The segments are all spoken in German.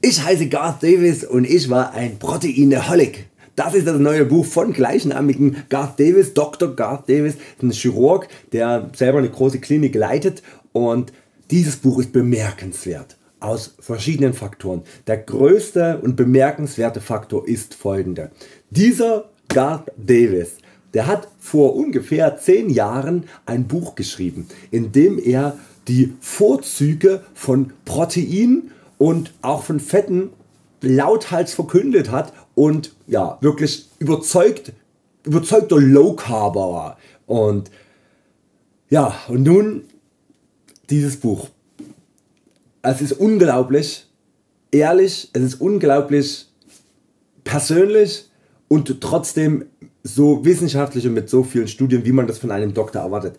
Ich heiße Garth Davis und ich war ein Proteinaholic. Das ist das neue Buch von gleichnamigen Garth Davis, Dr. Garth Davis, ein Chirurg, der selber eine große Klinik leitet, und dieses Buch ist bemerkenswert aus verschiedenen Faktoren. Der größte und bemerkenswerte Faktor ist folgender: Dieser Garth Davis, der hat vor ungefähr 10 Jahren ein Buch geschrieben, in dem er die Vorzüge von Protein und auch von Fetten lauthals verkündet hat und ja, wirklich überzeugter Low Carber war. Und ja, und nun dieses Buch. Es ist unglaublich ehrlich, es ist unglaublich persönlich und trotzdem so wissenschaftlich und mit so vielen Studien, wie man das von einem Doktor erwartet.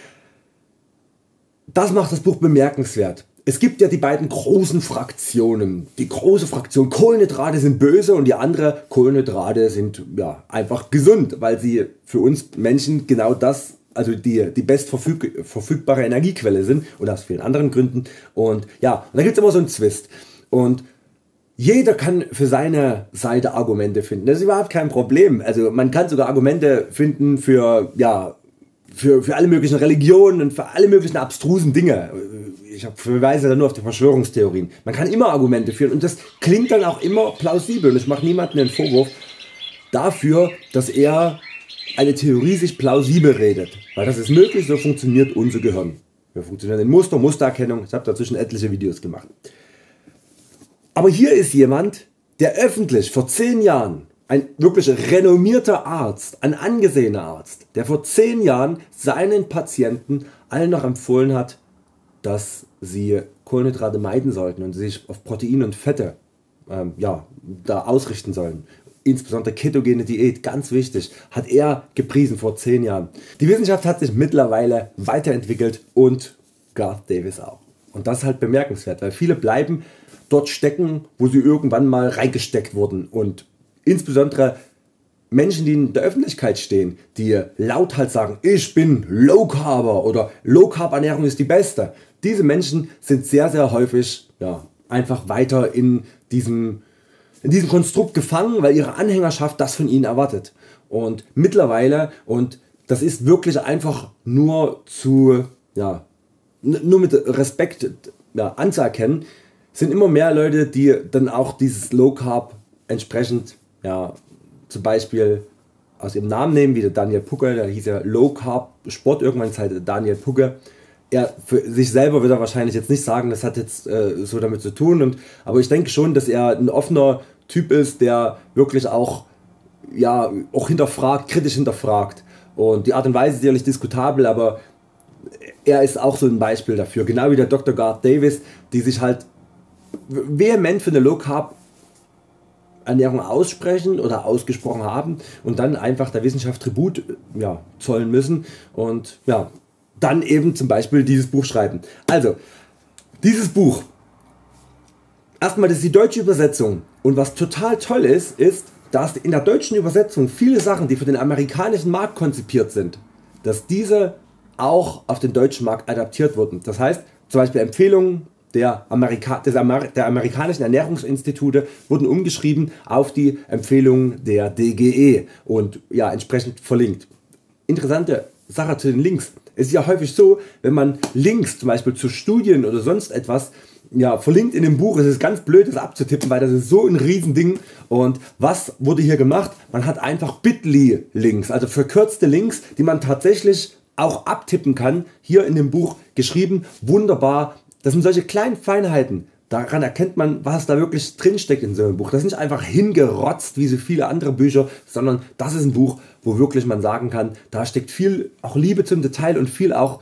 Das macht das Buch bemerkenswert. Es gibt ja die beiden großen Fraktionen. Die große Fraktion Kohlenhydrate sind böse und die andere Kohlenhydrate sind ja einfach gesund, weil sie für uns Menschen genau das, also die best verfügbare Energiequelle sind, und aus vielen anderen Gründen. Und ja, und da gibt es immer so einen Zwist. Und jeder kann für seine Seite Argumente finden. Das ist überhaupt kein Problem. Also man kann sogar Argumente finden für alle möglichen Religionen und für alle möglichen abstrusen Dinge. Ich verweise da nur auf die Verschwörungstheorien. Man kann immer Argumente führen und das klingt dann auch immer plausibel. Und ich mache niemandem den Vorwurf dafür, dass er eine Theorie sich plausibel redet. Weil das ist möglich, so funktioniert unser Gehirn. Wir funktionieren in Mustererkennung. Ich habe dazwischen etliche Videos gemacht. Aber hier ist jemand, der öffentlich vor 10 Jahren, ein wirklich renommierter Arzt, ein angesehener Arzt, der vor 10 Jahren seinen Patienten allen noch empfohlen hat, dass sie Kohlenhydrate meiden sollten und sich auf Proteine und Fette da ausrichten sollen. Insbesondere ketogene Diät, ganz wichtig, hat er gepriesen vor 10 Jahren. Die Wissenschaft hat sich mittlerweile weiterentwickelt und Garth Davis auch. Und das ist halt bemerkenswert, weil viele bleiben dort stecken, wo sie irgendwann mal reingesteckt wurden, und insbesondere Menschen, die in der Öffentlichkeit stehen, die lauthals sagen, ich bin Low Carber oder Low Carb Ernährung ist die beste. Diese Menschen sind sehr häufig einfach weiter in diesem Konstrukt gefangen, weil ihre Anhängerschaft das von ihnen erwartet. Und mittlerweile, und das ist wirklich einfach nur mit Respekt anzuerkennen, sind immer mehr Leute, die dann auch dieses Low Carb entsprechend zum Beispiel aus ihrem Namen nehmen, wie der Daniel Pucke, der hieß ja Low Carb Sport, irgendwann ist halt Daniel Pucke. Er für sich selber wird er wahrscheinlich jetzt nicht sagen, das hat jetzt so damit zu tun, aber ich denke schon, dass er ein offener Typ ist, der wirklich auch kritisch hinterfragt, und die Art und Weise ist sicherlich diskutabel, aber er ist auch so ein Beispiel dafür, genau wie der Dr. Garth Davis, die sich halt vehement für eine Low Carb Ernährung aussprechen oder ausgesprochen haben und dann einfach der Wissenschaft Tribut zollen müssen und dann eben zum Beispiel dieses Buch schreiben. Also dieses Buch, erstmal, das ist die deutsche Übersetzung, und was total toll ist, dass in der deutschen Übersetzung viele Sachen, die für den amerikanischen Markt konzipiert sind, dass diese auch auf den deutschen Markt adaptiert wurden. Das heißt, zum Beispiel Empfehlungen der amerikanischen Ernährungsinstitute wurden umgeschrieben auf die Empfehlungen der DGE und entsprechend verlinkt. Interessante Sache zu den Links. Es ist ja häufig so, wenn man Links zum Beispiel zu Studien oder sonst etwas verlinkt in dem Buch, ist es ganz blöd, das abzutippen, weil das ist so ein Riesending. Und was wurde hier gemacht? Man hat einfach Bitly Links, also verkürzte Links, die man tatsächlich auch abtippen kann, hier in dem Buch geschrieben, wunderbar. Das sind solche kleinen Feinheiten, daran erkennt man, was da wirklich drin steckt in so einem Buch. Das ist nicht einfach hingerotzt wie so viele andere Bücher, sondern das ist ein Buch, wo wirklich man sagen kann, da steckt viel auch Liebe zum Detail und viel auch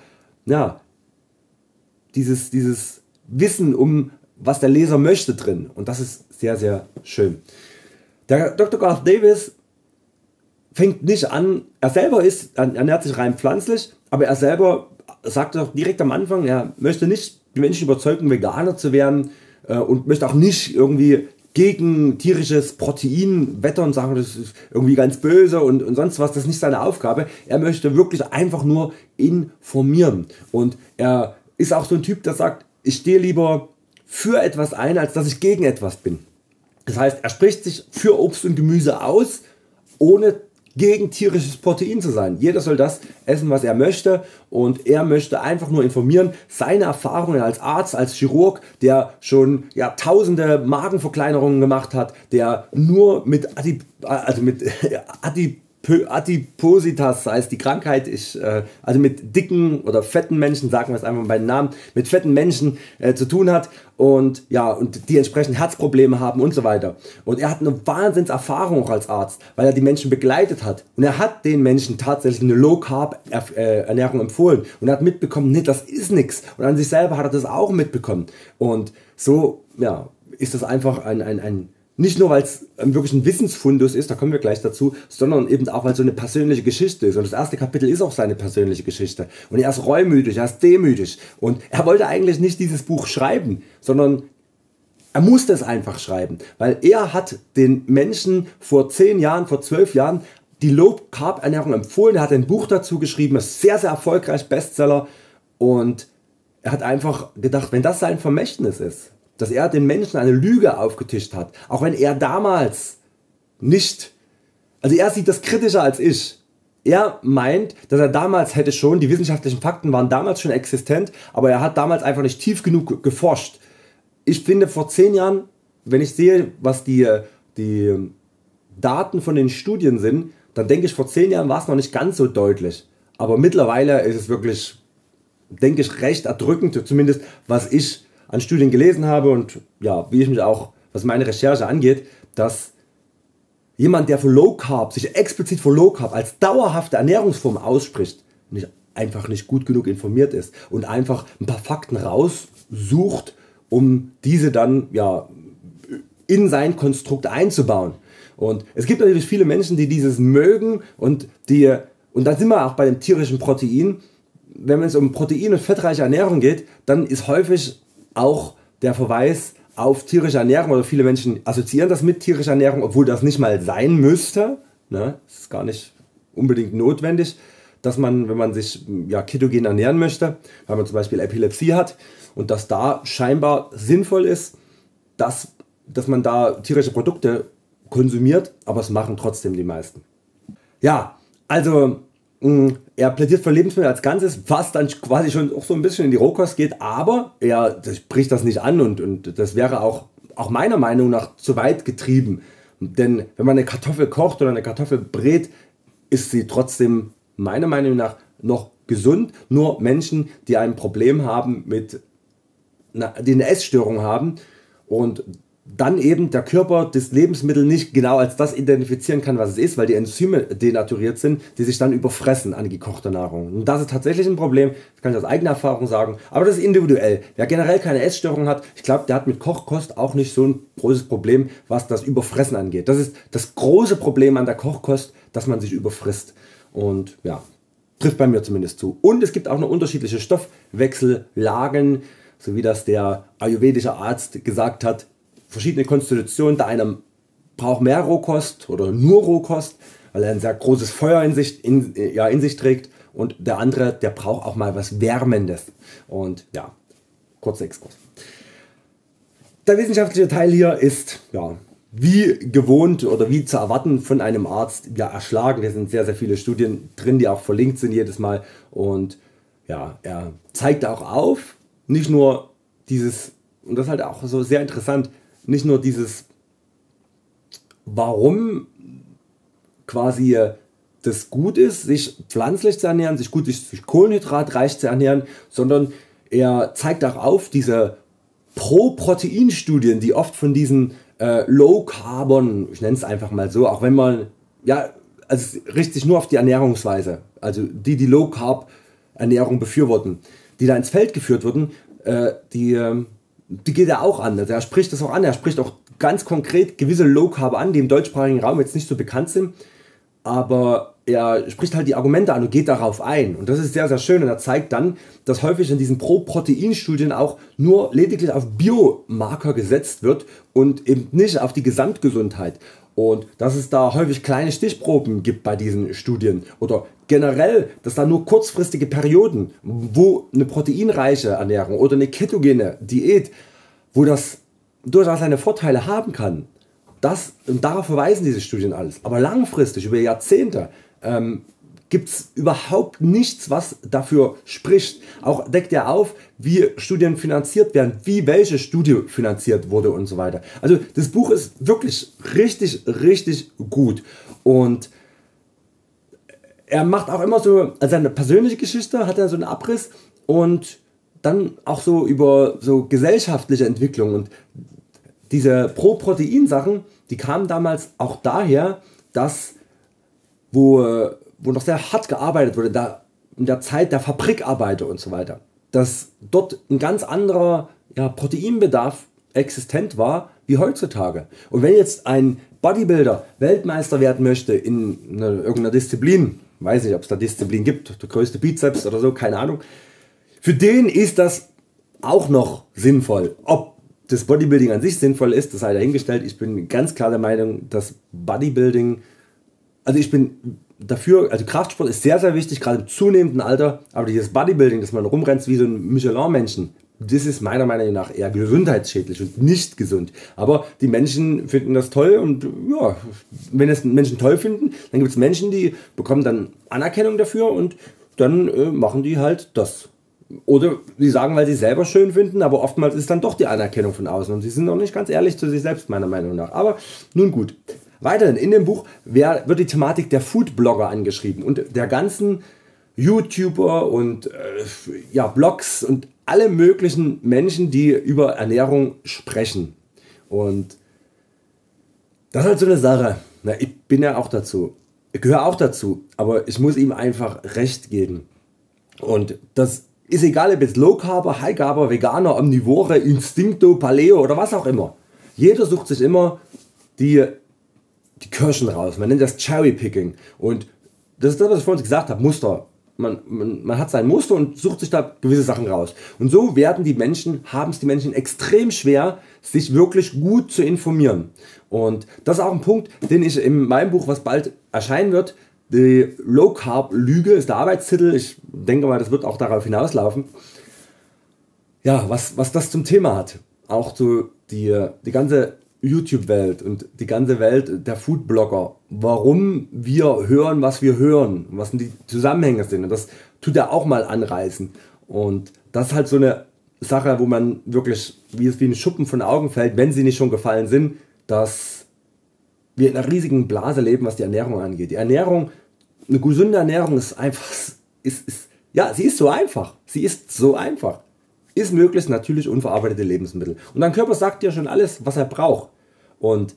dieses Wissen um was der Leser möchte drin, und das ist sehr schön. Der Dr. Garth Davis fängt nicht an, er selber ernährt sich rein pflanzlich, aber er selber sagt auch direkt am Anfang, er möchte nicht die Menschen überzeugen, Veganer zu werden, und möchte auch nicht irgendwie gegen tierisches Protein wettern und sagen, das ist irgendwie ganz böse und sonst was. Das ist nicht seine Aufgabe. Er möchte wirklich einfach nur informieren, und er ist auch so ein Typ, der sagt, ich stehe lieber für etwas ein, als dass ich gegen etwas bin. Das heißt, er spricht sich für Obst und Gemüse aus, ohne gegen tierisches Protein zu sein. Jeder soll das essen, was er möchte, und er möchte einfach nur informieren, seine Erfahrungen als Arzt, als Chirurg, der schon tausende Magenverkleinerungen gemacht hat, der nur mit Adipositas, heißt die Krankheit, also mit dicken oder fetten Menschen, sagen wir es einfach bei den Namen, mit fetten Menschen zu tun hat, und die entsprechend Herzprobleme haben und so weiter. Und er hat eine Wahnsinnserfahrung auch als Arzt, weil er die Menschen begleitet hat, und er hat den Menschen tatsächlich eine Low Carb Ernährung empfohlen, und er hat mitbekommen, nee, das ist nichts, und an sich selber hat er das auch mitbekommen. Und so ist das einfach ein nicht nur weil es wirklich ein Wissensfundus ist, da kommen wir gleich dazu, sondern eben auch weil es so eine persönliche Geschichte ist. Und das erste Kapitel ist auch seine persönliche Geschichte. Und er ist reumütig, er ist demütig. Und er wollte eigentlich nicht dieses Buch schreiben, sondern er musste es einfach schreiben. Weil er hat den Menschen vor 10 Jahren, vor 12 Jahren die Low Carb Ernährung empfohlen. Er hat ein Buch dazu geschrieben, ist sehr, sehr erfolgreich, Bestseller. Und er hat einfach gedacht, wenn das sein Vermächtnis ist, dass er den Menschen eine Lüge aufgetischt hat, auch wenn er damals nicht, also er sieht das kritischer als ich. Er meint, dass er damals hätte schon, die wissenschaftlichen Fakten waren damals schon existent, aber er hat damals einfach nicht tief genug geforscht. Ich finde, vor 10 Jahren, wenn ich sehe, was die Daten von den Studien sind, dann denke ich, vor 10 Jahren war es noch nicht ganz so deutlich. Aber mittlerweile ist es wirklich, denke ich, recht erdrückend, zumindest was ich an Studien gelesen habe und wie ich mich auch, was meine Recherche angeht, dass jemand, der für Low Carb, sich explizit für Low Carb als dauerhafte Ernährungsform ausspricht, einfach nicht gut genug informiert ist und einfach ein paar Fakten raussucht, um diese dann in sein Konstrukt einzubauen. Und es gibt natürlich viele Menschen, die dieses mögen, und dann sind wir auch bei dem tierischen Protein. Wenn es um Protein- und fettreiche Ernährung geht, dann ist häufig auch der Verweis auf tierische Ernährung, oder viele Menschen assoziieren das mit tierischer Ernährung, obwohl das nicht mal sein müsste. Das ist gar nicht unbedingt notwendig, dass man, wenn man sich ketogen ernähren möchte, weil man zum Beispiel Epilepsie hat, und dass da scheinbar sinnvoll ist, dass man da tierische Produkte konsumiert, aber es machen trotzdem die meisten. Also er plädiert für Lebensmittel als Ganzes, was dann quasi schon auch so ein bisschen in die Rohkost geht, aber er spricht das nicht an, und das wäre auch meiner Meinung nach zu weit getrieben. Denn wenn man eine Kartoffel kocht oder eine Kartoffel brät, ist sie trotzdem meiner Meinung nach noch gesund. Nur Menschen, die ein Problem haben, die eine Essstörung haben, und dann eben der Körper das Lebensmittel nicht genau als das identifizieren kann, was es ist, weil die Enzyme denaturiert sind, die sich dann überfressen an gekochter Nahrung. Und das ist tatsächlich ein Problem, das kann ich aus eigener Erfahrung sagen, aber das ist individuell. Wer generell keine Essstörung hat, ich glaube, der hat mit Kochkost auch nicht so ein großes Problem, was das Überfressen angeht. Das ist das große Problem an der Kochkost, dass man sich überfrisst, und trifft bei mir zumindest zu. Und es gibt auch noch unterschiedliche Stoffwechsellagen, so wie das der ayurvedische Arzt gesagt hat, verschiedene Konstitutionen. Der eine braucht mehr Rohkost oder nur Rohkost, weil er ein sehr großes Feuer in sich trägt, und der andere, der braucht auch mal was Wärmendes. Und kurzer Exkurs. Der wissenschaftliche Teil hier ist wie gewohnt oder wie zu erwarten von einem Arzt erschlagen. Hier sind sehr, sehr viele Studien drin, die auch verlinkt sind jedes Mal, und er zeigt auch auf, nicht nur dieses, und das ist halt auch so sehr interessant, nicht nur dieses, warum quasi das gut ist, sich pflanzlich zu ernähren, sich kohlenhydratreich zu ernähren, sondern er zeigt auch auf diese Pro-Protein-Studien, die oft von diesen Low-Carbon, ich nenne es einfach mal so, auch wenn man, also es richtet sich nur auf die Ernährungsweise, also die Low-Carb-Ernährung befürworten, die da ins Feld geführt wurden, die geht er auch an. Also er spricht das auch an, er spricht auch ganz konkret gewisse Low Carb an, die im deutschsprachigen Raum jetzt nicht so bekannt sind, aber er spricht halt die Argumente an und geht darauf ein, und das ist sehr, sehr schön, und er zeigt dann, dass häufig in diesen Pro-Protein-Studien auch nur lediglich auf Biomarker gesetzt wird und eben nicht auf die Gesamtgesundheit, und dass es da häufig kleine Stichproben gibt bei diesen Studien, oder generell, dass da nur kurzfristige Perioden, wo eine proteinreiche Ernährung oder eine ketogene Diät wo das durchaus seine Vorteile haben kann. Und darauf verweisen diese Studien alles. Aber langfristig, über Jahrzehnte, gibt es überhaupt nichts, was dafür spricht. Auch deckt er auf, wie Studien finanziert werden, wie welche Studie finanziert wurde und so weiter. Also das Buch ist wirklich richtig gut. Und er macht auch immer so, also seine persönliche Geschichte hat er so einen Abriss und dann auch so über so gesellschaftliche Entwicklung. Und diese Pro-Protein-Sachen, die kamen damals auch daher, dass wo noch sehr hart gearbeitet wurde, da in der Zeit der Fabrikarbeiter und so weiter, dass dort ein ganz anderer Proteinbedarf existent war wie heutzutage. Und wenn jetzt ein Bodybuilder Weltmeister werden möchte in irgendeiner Disziplin, weiß nicht, ob es da Disziplin gibt, der größte Bizeps oder so, keine Ahnung, für den ist das auch noch sinnvoll. Ob das Bodybuilding an sich sinnvoll ist, das sei dahingestellt. Ich bin ganz klar der Meinung, dass Bodybuilding, also ich bin dafür, also Kraftsport ist sehr wichtig, gerade im zunehmenden Alter, aber dieses Bodybuilding, dass man rumrennt wie so ein Michelin-Menschen, das ist meiner Meinung nach eher gesundheitsschädlich und nicht gesund. Aber die Menschen finden das toll und ja, wenn es Menschen toll finden, dann gibt es Menschen, die bekommen dann Anerkennung dafür und dann machen die halt das. Oder sie sagen, weil sie es selber schön finden, aber oftmals ist dann doch die Anerkennung von außen und sie sind noch nicht ganz ehrlich zu sich selbst, meiner Meinung nach. Aber nun gut. Weiterhin in dem Buch wird die Thematik der Foodblogger angeschrieben und der ganzen YouTuber und Blogs und alle möglichen Menschen, die über Ernährung sprechen. Und das ist halt so eine Sache. Na, ich bin ja auch dazu. Ich gehöre auch dazu, aber ich muss ihm einfach recht geben. Und das ist egal, ob jetzt Low Carber, High Carber, Veganer, Omnivore, Instincto, Paleo oder was auch immer. Jeder sucht sich immer die Kirschen raus. Man nennt das Cherry Picking. Und das ist das, was ich vorhin gesagt habe, Muster. Man hat sein Muster und sucht sich da gewisse Sachen raus. Und so haben es die Menschen extrem schwer, sich wirklich gut zu informieren. Und das ist auch ein Punkt, den ich in meinem Buch, was bald erscheinen wird, die Low Carb Lüge ist der Arbeitstitel. Ich denke mal, das wird auch darauf hinauslaufen. Ja, was das zum Thema hat. Auch so die ganze YouTube-Welt und die ganze Welt der Foodblogger, warum wir hören, was wir hören, was die Zusammenhänge sind. Und das tut er auch mal anreißen. Und das ist halt so eine Sache, wo man wirklich wie ein Schuppen von den Augen fällt, wenn sie nicht schon gefallen sind, dass wir in einer riesigen Blase leben, was die Ernährung angeht. Die Ernährung, eine gesunde Ernährung ist einfach, sie ist so einfach. Sie ist so einfach. Ist möglichst natürlich unverarbeitete Lebensmittel. Und dein Körper sagt dir schon alles, was er braucht. Und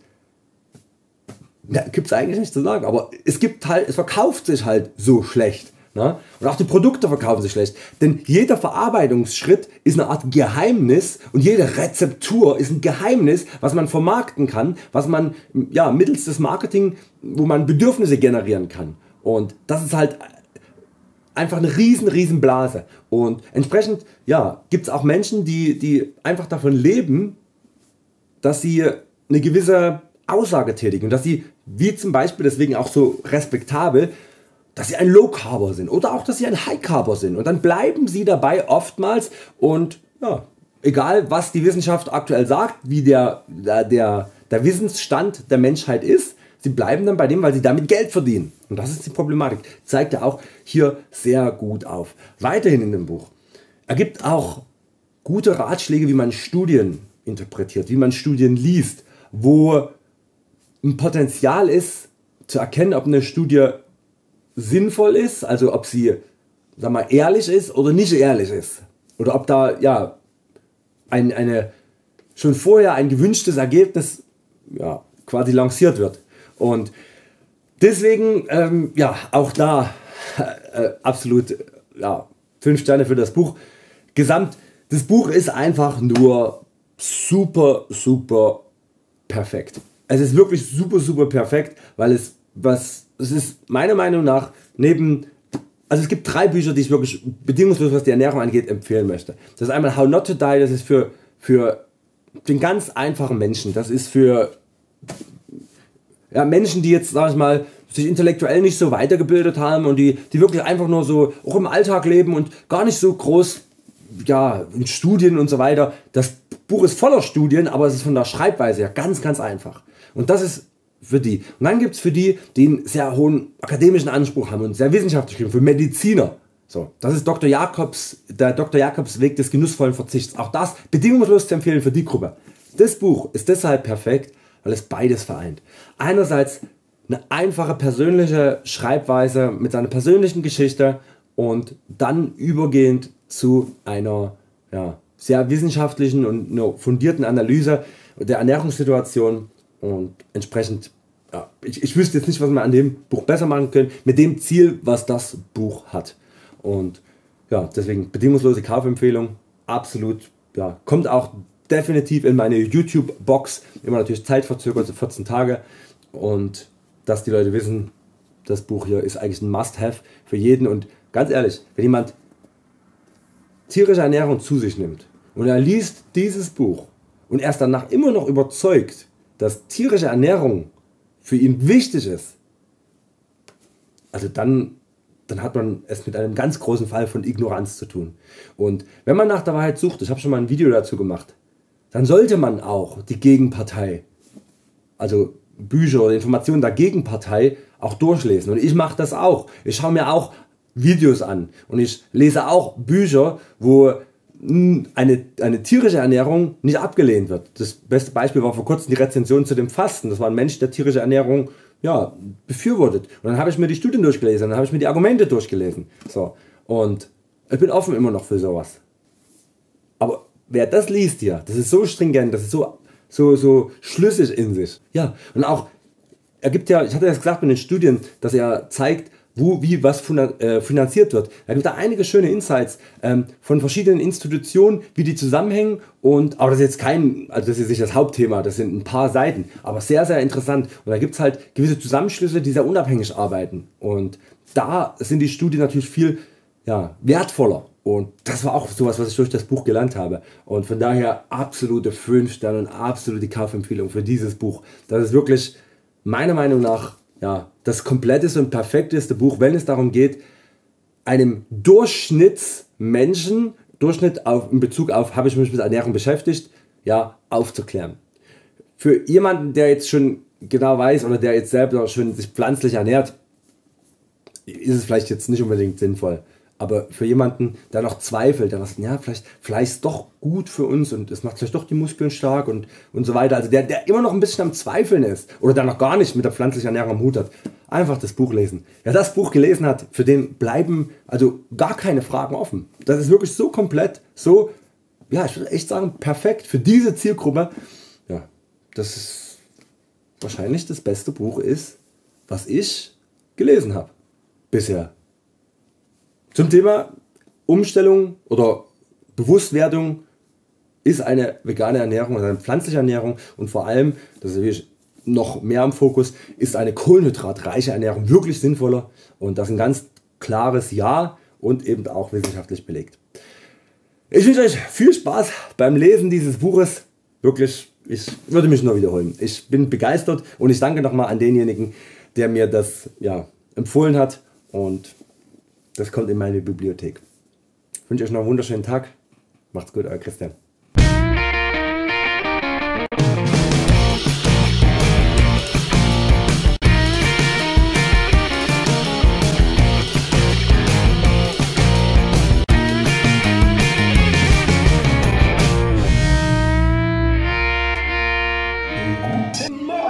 gibt es eigentlich nicht zu sagen, aber es verkauft sich halt so schlecht. Ne? Und auch die Produkte verkaufen sich schlecht. Denn jeder Verarbeitungsschritt ist eine Art Geheimnis und jede Rezeptur ist ein Geheimnis, was man vermarkten kann, was man mittels des Marketing, wo man Bedürfnisse generieren kann. Und das ist halt einfach eine riesen Blase. Und entsprechend gibt es auch Menschen, die einfach davon leben, dass sie eine gewisse Aussage tätigen und dass sie, wie zum Beispiel, deswegen auch so respektabel, dass sie ein Low Carber sind oder auch, dass sie ein High Carber sind. Und dann bleiben sie dabei oftmals und egal was die Wissenschaft aktuell sagt, wie der Wissensstand der Menschheit ist, sie bleiben dann bei dem, weil sie damit Geld verdienen. Und das ist die Problematik. Zeigt er auch hier sehr gut auf. Weiterhin in dem Buch. Er gibt auch gute Ratschläge, wie man Studien interpretiert, wie man Studien liest, wo ein Potenzial ist, zu erkennen, ob eine Studie sinnvoll ist, also ob sie ehrlich ist oder nicht ehrlich ist. Oder ob da schon vorher ein gewünschtes Ergebnis quasi lanciert wird. Und deswegen auch da absolut 5 Sterne für das Buch. Gesamt, das Buch ist einfach nur super perfekt. Es ist wirklich super perfekt, weil es ist meiner Meinung nach also es gibt 3 Bücher, die ich wirklich bedingungslos, was die Ernährung angeht, empfehlen möchte. Das ist einmal How Not to Die, das ist für den ganz einfachen Menschen. Das ist für Menschen, die jetzt, sag ich mal, sich intellektuell nicht so weitergebildet haben und die wirklich einfach nur so auch im Alltag leben und gar nicht so groß in Studien und so weiter. Das Buch ist voller Studien, aber es ist von der Schreibweise her ganz, ganz einfach. Und das ist für die. Und dann gibt es für die, die einen sehr hohen akademischen Anspruch haben und sehr wissenschaftlich sind, für Mediziner. So, das ist der Dr. Jakobs Weg des genussvollen Verzichts. Auch das bedingungslos zu empfehlen für die Gruppe. Das Buch ist deshalb perfekt, weil es beides vereint. Einerseits eine einfache persönliche Schreibweise mit seiner persönlichen Geschichte und dann übergehend zu einer sehr wissenschaftlichen und einer fundierten Analyse der Ernährungssituation und entsprechend, ich wüsste jetzt nicht, was man an dem Buch besser machen können, mit dem Ziel, was das Buch hat. Und ja, deswegen bedingungslose Kaufempfehlung, absolut, kommt auch definitiv in meine YouTube-Box, immer natürlich zeitverzögert, so 14 Tage, und dass die Leute wissen, das Buch hier ist eigentlich ein Must-Have für jeden. Und ganz ehrlich, wenn jemand tierische Ernährung zu sich nimmt und er liest dieses Buch und er ist danach immer noch überzeugt, dass tierische Ernährung für ihn wichtig ist, also dann hat man es mit einem ganz großen Fall von Ignoranz zu tun. Und wenn man nach der Wahrheit sucht, ich habe schon mal ein Video dazu gemacht, dann sollte man auch die Gegenpartei, also Bücher oder Informationen der Gegenpartei auch durchlesen. Und ich mache das auch. Ich schaue mir auch Videos an und ich lese auch Bücher, wo eine tierische Ernährung nicht abgelehnt wird. Das beste Beispiel war vor kurzem die Rezension zu dem Fasten. Das war ein Mensch, der tierische Ernährung befürwortet. Und dann habe ich mir die Studien durchgelesen, dann habe ich mir die Argumente durchgelesen. So. Und ich bin offen immer noch für sowas. Aber wer das liest hier, das ist so stringent, das ist so schlüssig in sich. Ja, und auch, er gibt ja, ich hatte das gesagt mit den Studien, dass er zeigt, wo, wie, was finanziert wird. Da gibt es einige schöne Insights von verschiedenen Institutionen, wie die zusammenhängen. Aber das ist jetzt das ist nicht das Hauptthema, das sind ein paar Seiten, aber sehr, sehr interessant. Und da gibt es halt gewisse Zusammenschlüsse, die sehr unabhängig arbeiten. Und da sind die Studien natürlich viel wertvoller. Und das war auch sowas, was ich durch das Buch gelernt habe. Und von daher absolute 5 Sterne und absolute Kaufempfehlung für dieses Buch. Das ist wirklich meiner Meinung nach das kompletteste und perfekteste Buch, wenn es darum geht, einem Durchschnittsmenschen, in Bezug auf, habe ich mich mit Ernährung beschäftigt, aufzuklären. Für jemanden, der jetzt schon genau weiß oder der jetzt selber schon sich pflanzlich ernährt, ist es vielleicht jetzt nicht unbedingt sinnvoll. Aber für jemanden, der noch zweifelt, der sagt, vielleicht ist doch gut für uns und es macht vielleicht doch die Muskeln stark und so weiter, also der immer noch ein bisschen am Zweifeln ist oder der noch gar nicht mit der pflanzlichen Ernährung am Hut hat, einfach das Buch lesen. Wer das Buch gelesen hat, für den bleiben also gar keine Fragen offen. Das ist wirklich so komplett, ich würde echt sagen, perfekt für diese Zielgruppe. Ja, das ist wahrscheinlich das beste Buch ist, was ich gelesen habe bisher. Zum Thema Umstellung oder Bewusstwerdung ist eine vegane Ernährung, also eine pflanzliche Ernährung und vor allem, das ist noch mehr im Fokus, ist eine kohlenhydratreiche Ernährung wirklich sinnvoller und das ist ein ganz klares Ja und eben auch wissenschaftlich belegt. Ich wünsche euch viel Spaß beim Lesen dieses Buches, wirklich, ich würde mich nur wiederholen. Ich bin begeistert und ich danke nochmal an denjenigen, der mir das empfohlen hat und das kommt in meine Bibliothek. Ich wünsche euch noch einen wunderschönen Tag. Macht's gut, euer Christian. Guten Morgen.